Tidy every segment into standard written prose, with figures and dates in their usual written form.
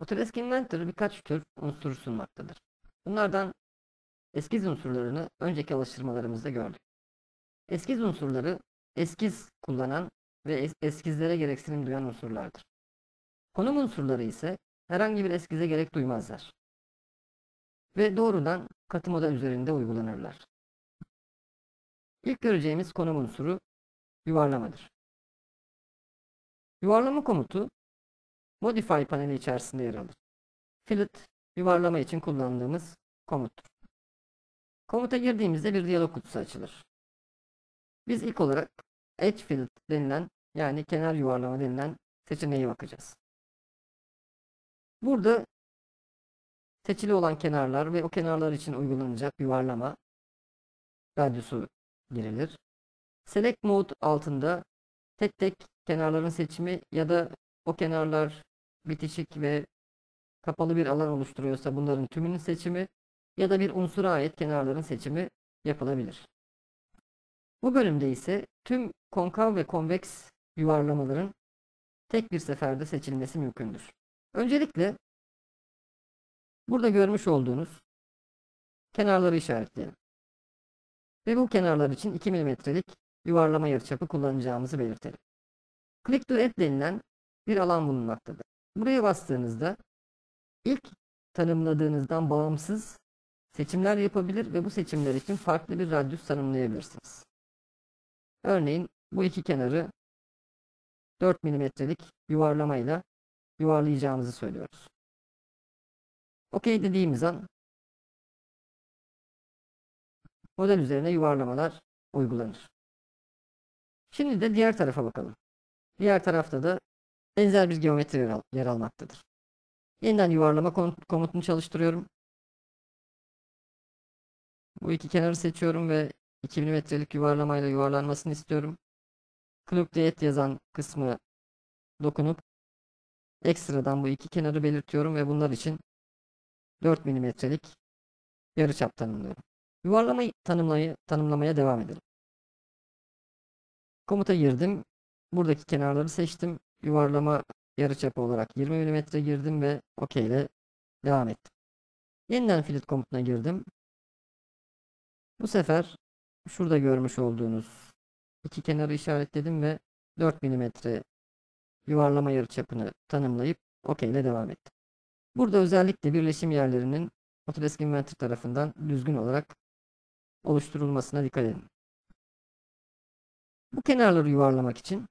Autodesk Inventor birkaç tür unsur sunmaktadır. Bunlardan eskiz unsurlarını önceki alıştırmalarımızda gördük. Eskiz unsurları eskiz kullanan ve eskizlere gereksinim duyan unsurlardır. Konum unsurları ise herhangi bir eskize gerek duymazlar ve doğrudan katı model üzerinde uygulanırlar. İlk göreceğimiz konum unsuru yuvarlamadır. Yuvarlama komutu Modify paneli içerisinde yer alır. Fillet yuvarlama için kullandığımız komuttur. Komuta girdiğimizde bir diyalog kutusu açılır. Biz ilk olarak Edge Fillet denilen, yani kenar yuvarlama denilen seçeneğe bakacağız. Burada seçili olan kenarlar ve o kenarlar için uygulanacak yuvarlama radyosu girilir. Select Mode altında tek tek kenarların seçimi ya da o kenarlar bitişik ve kapalı bir alan oluşturuyorsa bunların tümünün seçimi ya da bir unsura ait kenarların seçimi yapılabilir. Bu bölümde ise tüm konkav ve konveks yuvarlamaların tek bir seferde seçilmesi mümkündür. Öncelikle burada görmüş olduğunuz kenarları işaretleyelim. Ve bu kenarlar için 2 mm'lik yuvarlama yarıçapı kullanacağımızı belirtelim. Click to Add denilen bir alan bulunmaktadır. Buraya bastığınızda ilk tanımladığınızdan bağımsız seçimler yapabilir ve bu seçimler için farklı bir radyus tanımlayabilirsiniz. Örneğin bu iki kenarı 4 mm'lik yuvarlamayla yuvarlayacağımızı söylüyoruz. OK dediğimiz an model üzerine yuvarlamalar uygulanır. Şimdi de diğer tarafa bakalım. Diğer tarafta da benzer bir geometri yer almaktadır. Yeniden yuvarlama komutunu çalıştırıyorum. Bu iki kenarı seçiyorum ve 2 mm'lik yuvarlamayla yuvarlanmasını istiyorum. Click to Add yazan kısmı dokunup ekstradan bu iki kenarı belirtiyorum ve bunlar için 4 mm'lik yarıçap tanımlıyorum. Yuvarlamayı tanımlamaya devam edelim. Komuta girdim. Buradaki kenarları seçtim. Yuvarlama yarıçapı olarak 20 mm girdim ve OK ile devam ettim. Yeniden fillet komutuna girdim. Bu sefer şurada görmüş olduğunuz iki kenarı işaretledim ve 4 mm yuvarlama yarıçapını tanımlayıp OK ile devam ettim. Burada özellikle birleşim yerlerinin Autodesk Inventor tarafından düzgün olarak oluşturulmasına dikkat edin. Bu kenarları yuvarlamak için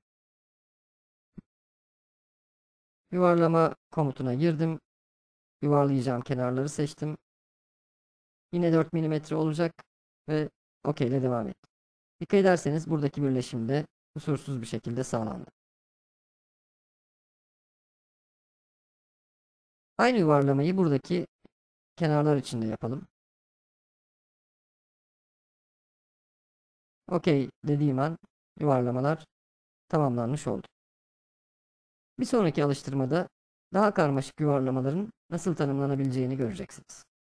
yuvarlama komutuna girdim. Yuvarlayacağım kenarları seçtim. Yine 4 mm olacak ve OK ile devam ettim. Dikkat ederseniz buradaki birleşim de kusursuz bir şekilde sağlandı. Aynı yuvarlamayı buradaki kenarlar için de yapalım. OK dediğim an yuvarlamalar tamamlanmış oldu. Bir sonraki alıştırmada daha karmaşık yuvarlamaların nasıl tanımlanabileceğini göreceksiniz.